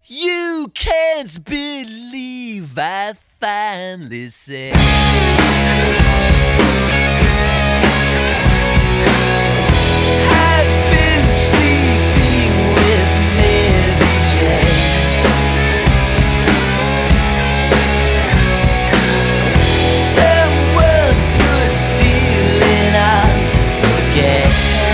You can't believe I finally said I've been sleeping with Mary Jane. Someone put dealing on again.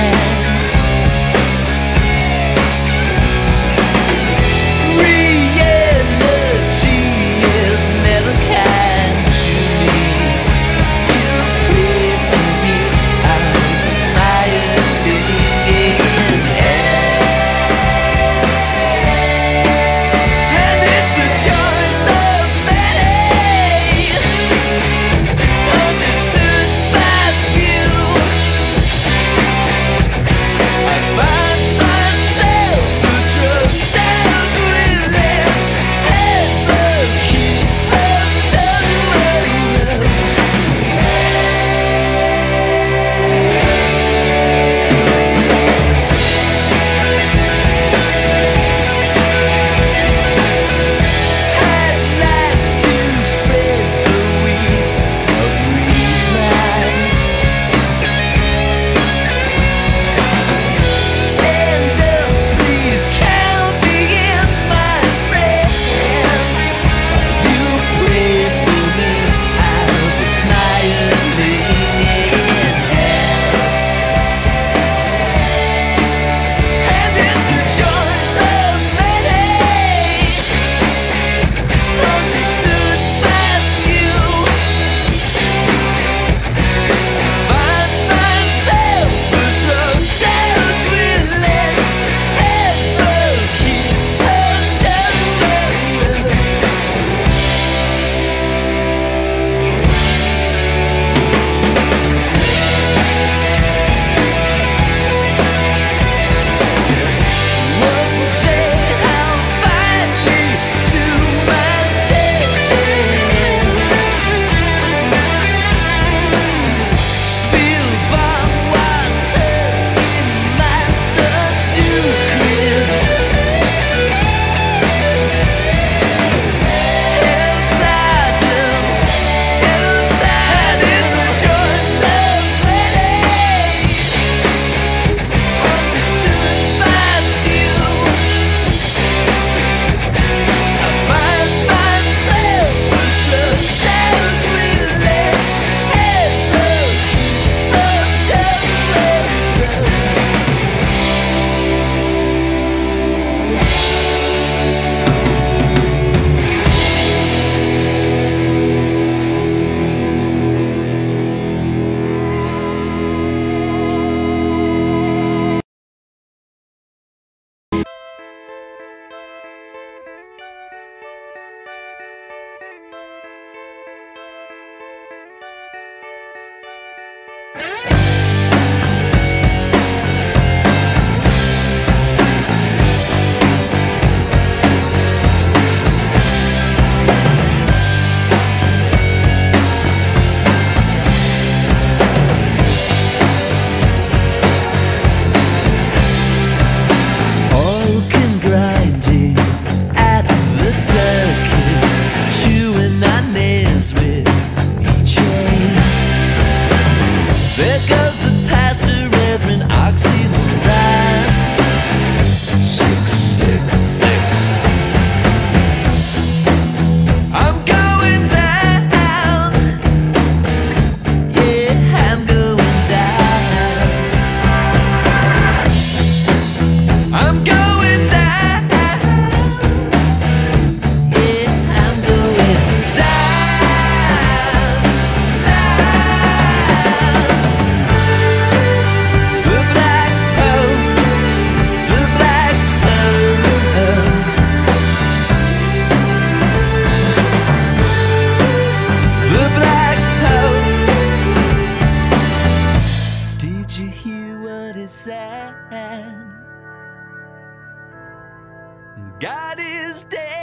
God is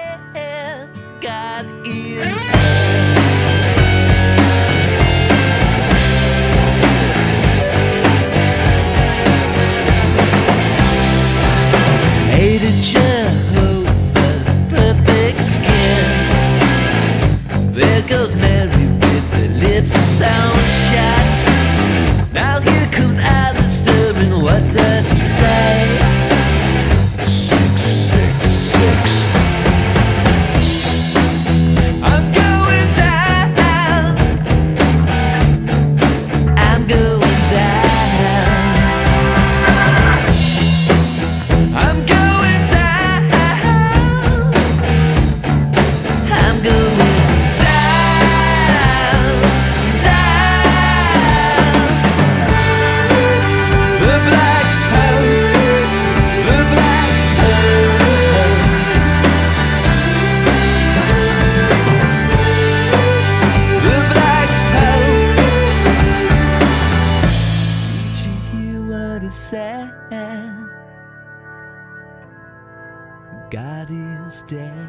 dead. God is dead. Hated Jehovah's the sand. God is dead.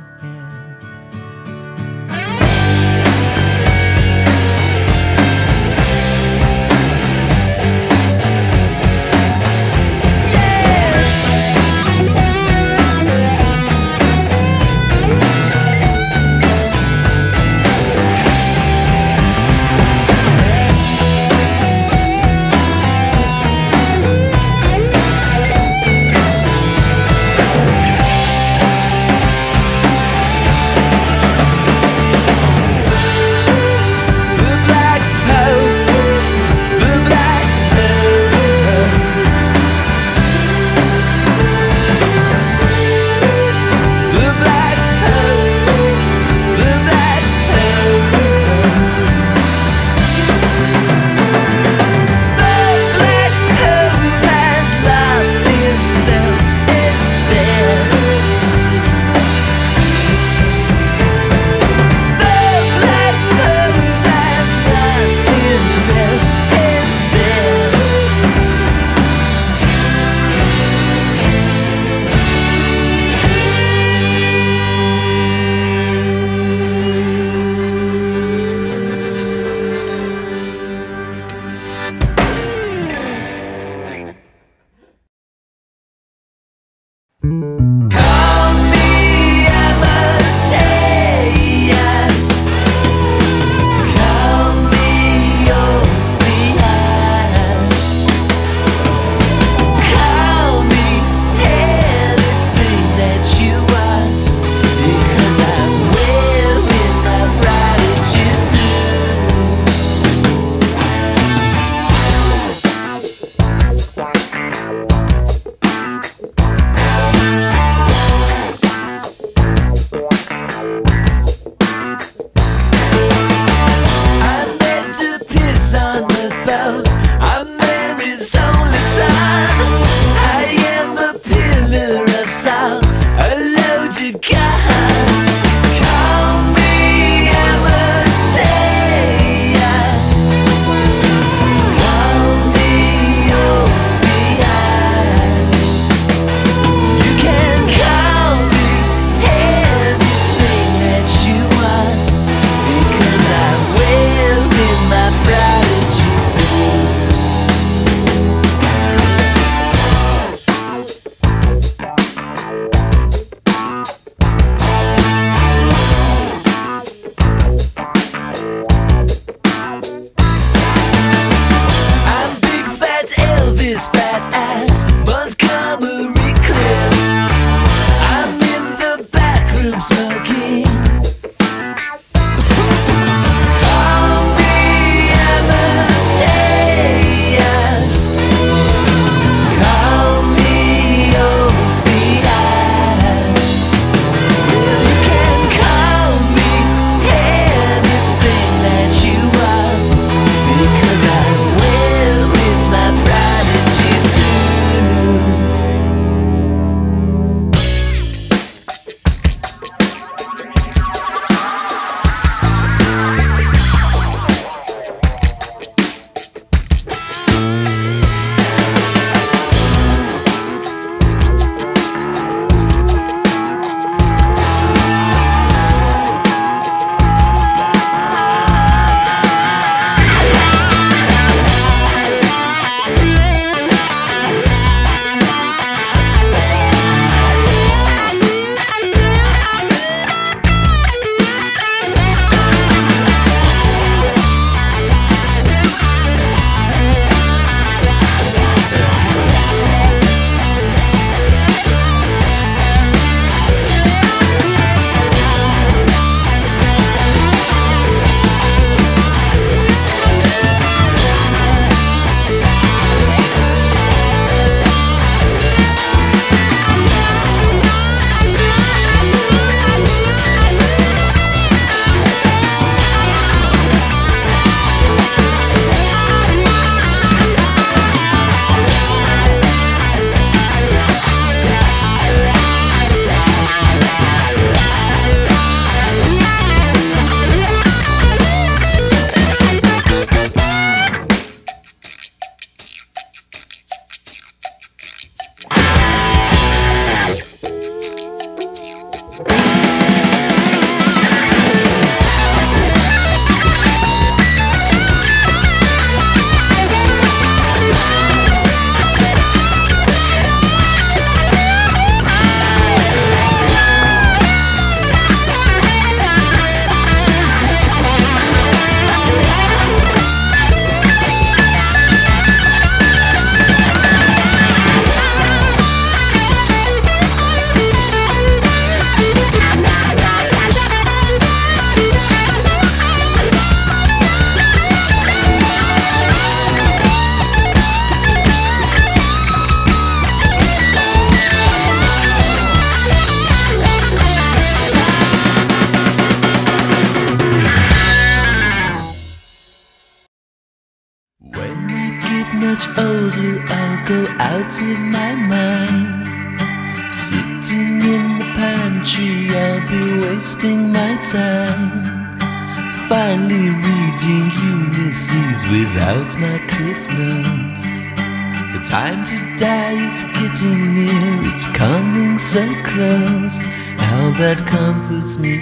older, I'll go out of my mind. Sitting in the pine tree, I'll be wasting my time. Finally reading Ulysses without my cliff notes. The time to die is getting near, it's coming so close. How that comforts me.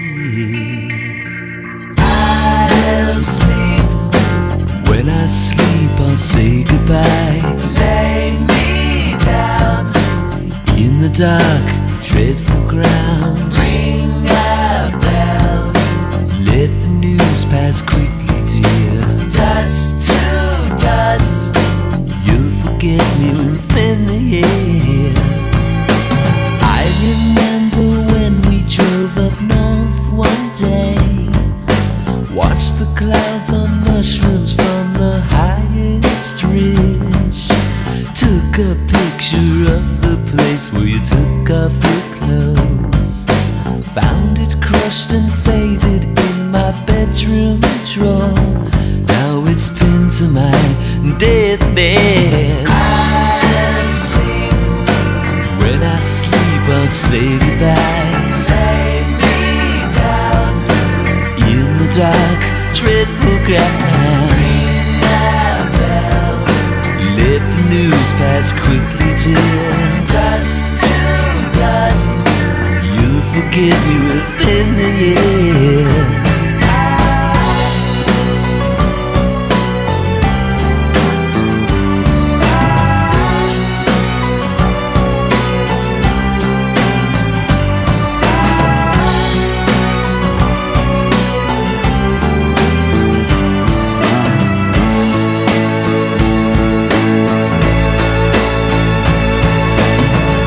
I'll sleep. When I sleep, I'll say goodbye. Lay me down. In the dark, dreadful ground. Ring a bell. Let the news pass quickly, dear. Dust to dust. You'll forget me within the year. I remember when we drove up north one day. Watched the clouds on mushrooms from the highest ridge. Took a picture of the place where you took off your clothes. Found it crushed and faded in my bedroom drawer. Now it's pinned to my deathbed. I'll sleep. When I sleep, I'll say goodbye. Lay me down. In the dark, dreadful ground. Ring a bell. Let the news pass quickly, dear. Dust to dust. You'll forget me within the year.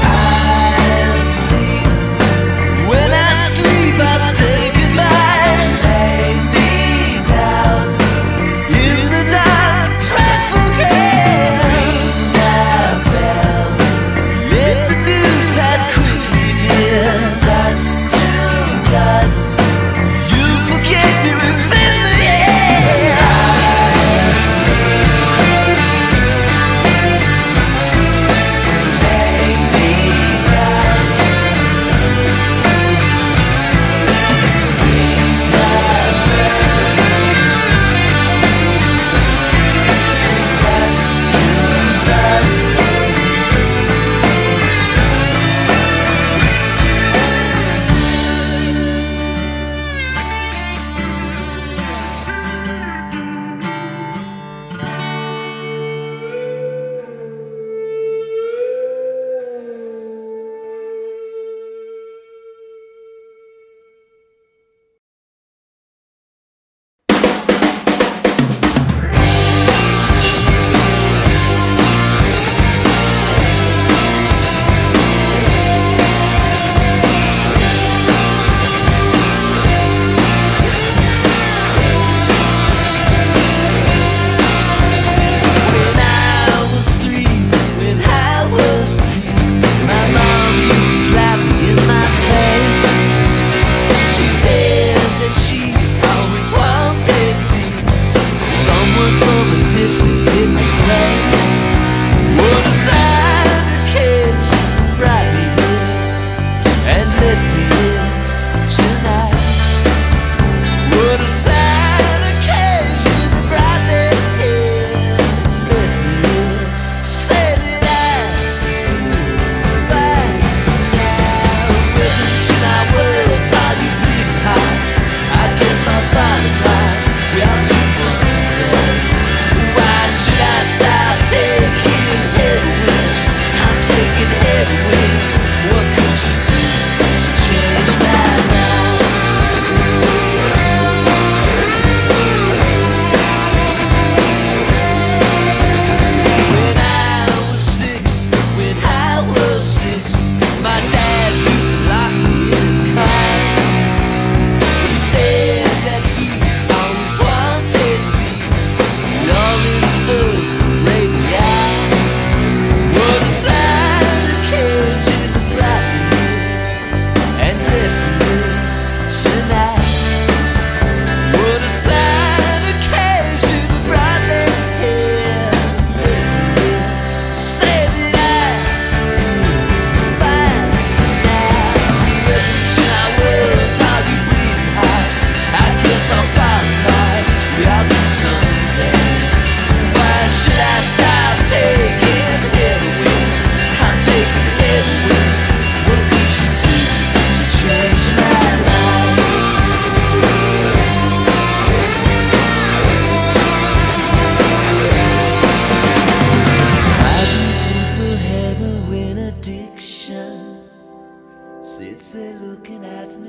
I'll sleep. When I sleep, I say goodbye.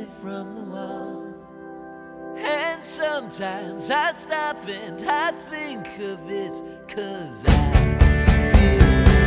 it from the wall. And sometimes I stop and I think of it, 'cause I feel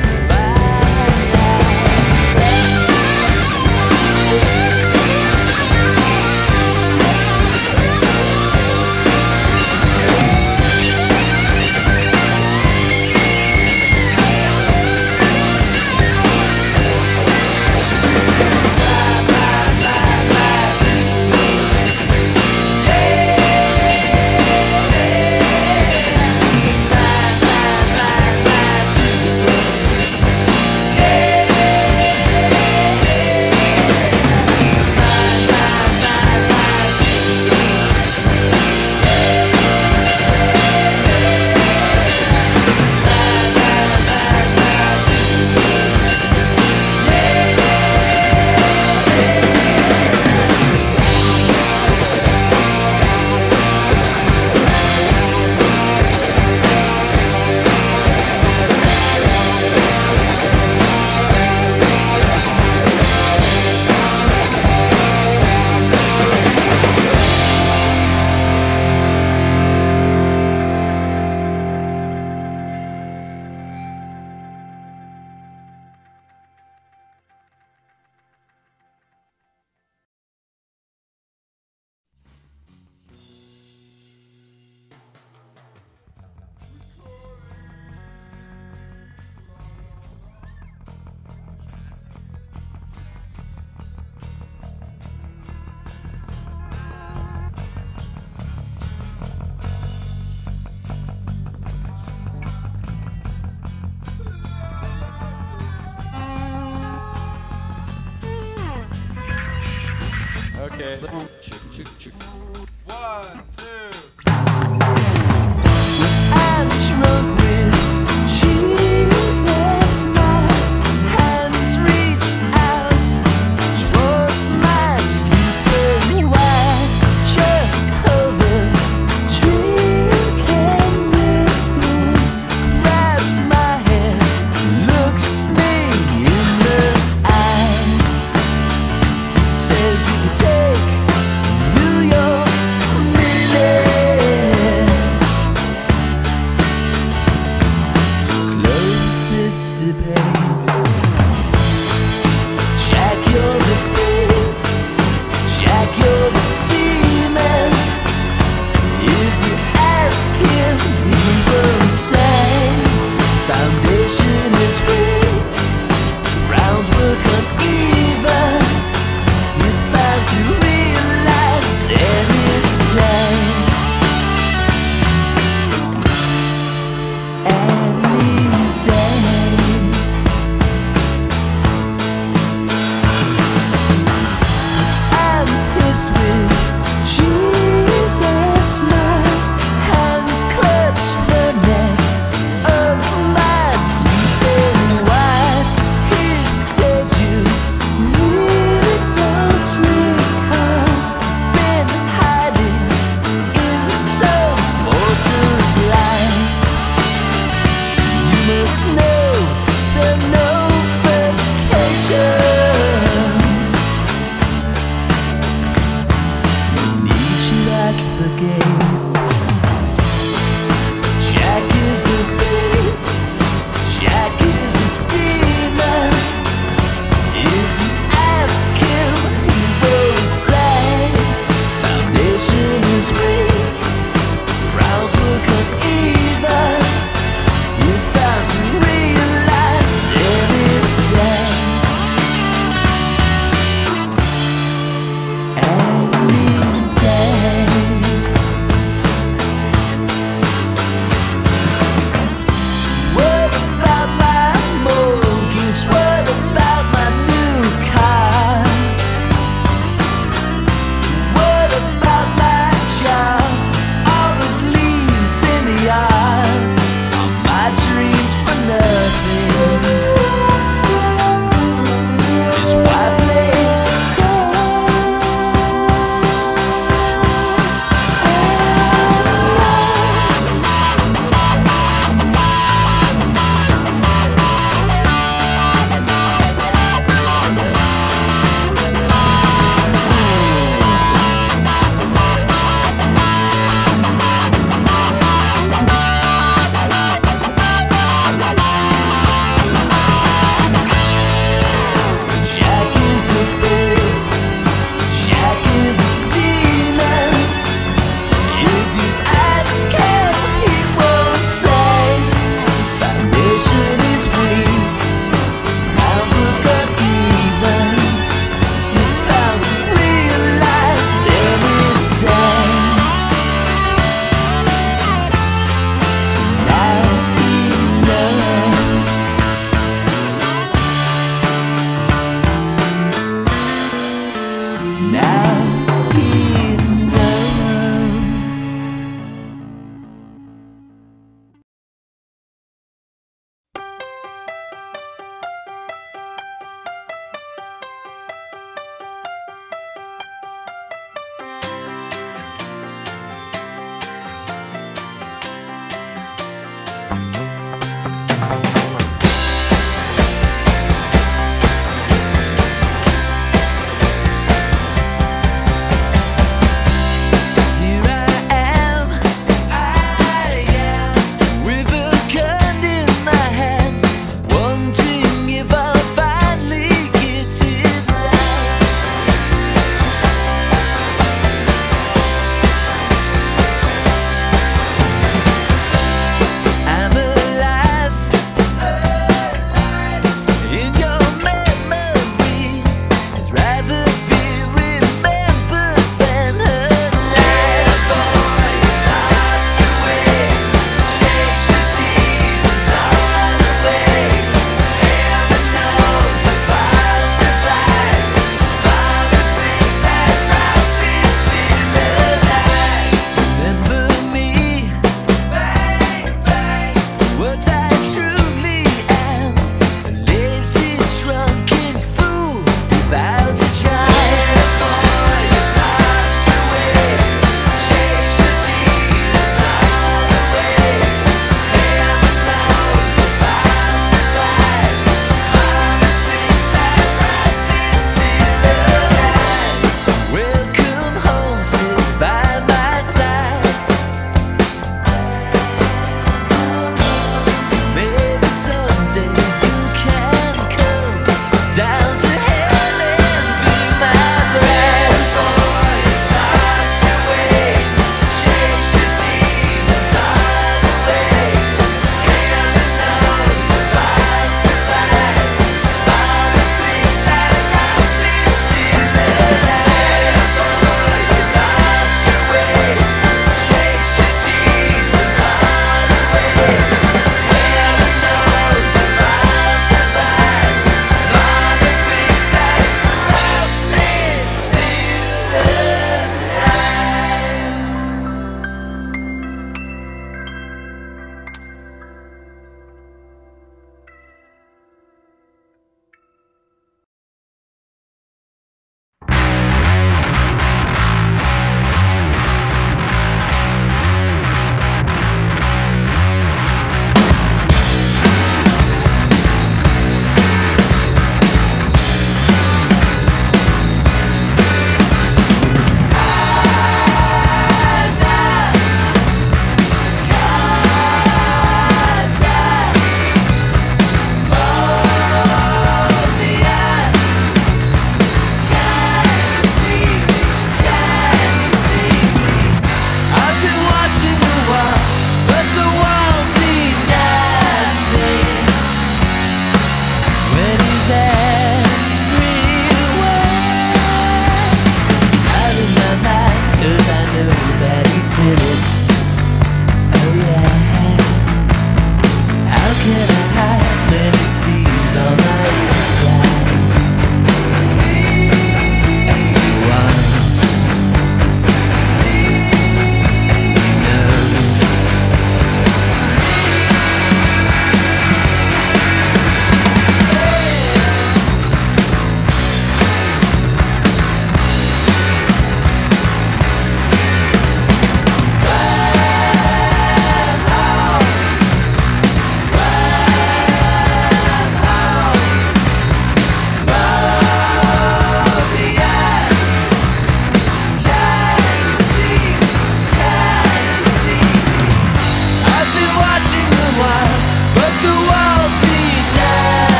Okay. 1, 2. I'm drunk with Jesus. My hands reach out towards my sleeping wife. Jehovah's drinking ripple grabs my hand, looks me in the eye, says you take New York.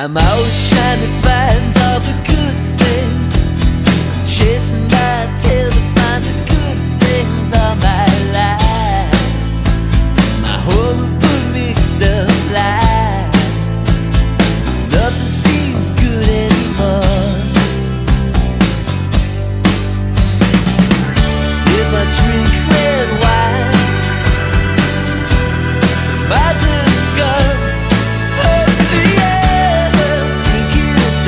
I'm always trying to find all the good things, chasing my tail to find the good things all my life. My horrible mixed up life, nothing seems good anymore. If I drink red wine, by the skull of the earth, drinking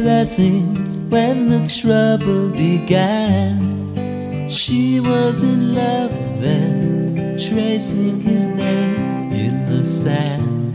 blessings when the trouble began. She was in love then, tracing his name in the sand.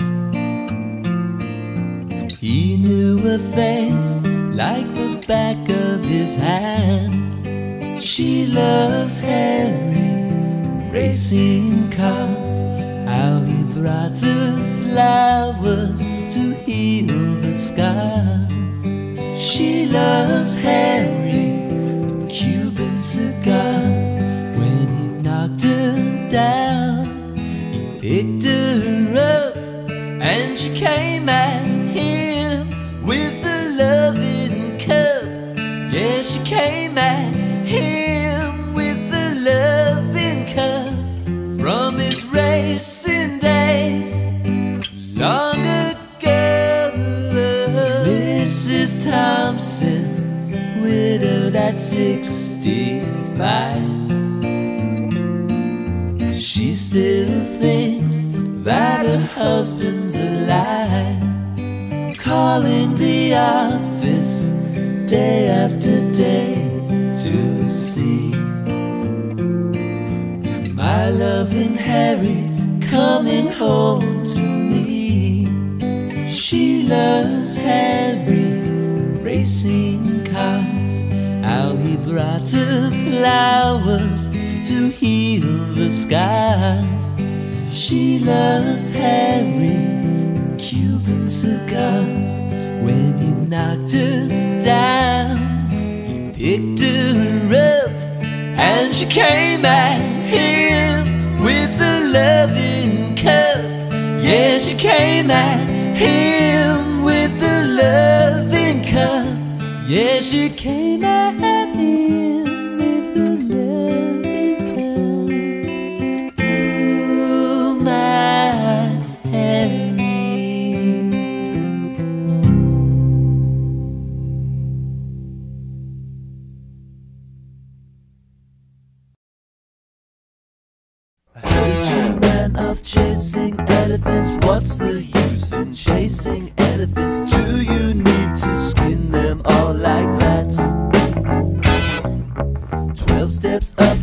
He knew her face like the back of his hand. She loves Henry, racing cars, how he brought her flowers to heal the scars. She loves Henry and Cuban cigars. When he knocked her down, he picked her up, and she came at him with a loving cup. Yeah, she came at him with a loving cup. From his racing days long ago. Mrs. Thompson, widowed at 65, she still thinks that her husband's alive, calling the office day after day to see, is my loving Harry coming home to me? She loves Harry, racing cars, how he brought her flowers to heal the scars. She loves Harry, Cuban cigars. When he knocked her down, he picked her up, and she came at him with a loving cup. Yeah, she came at him with a loving cup. Yeah, she came at him with a loving cup. Ooh, my Henry. Harry ran off chasing elephants. What's the use in chasing elephants? Do you need to skin them all like that? 12 steps up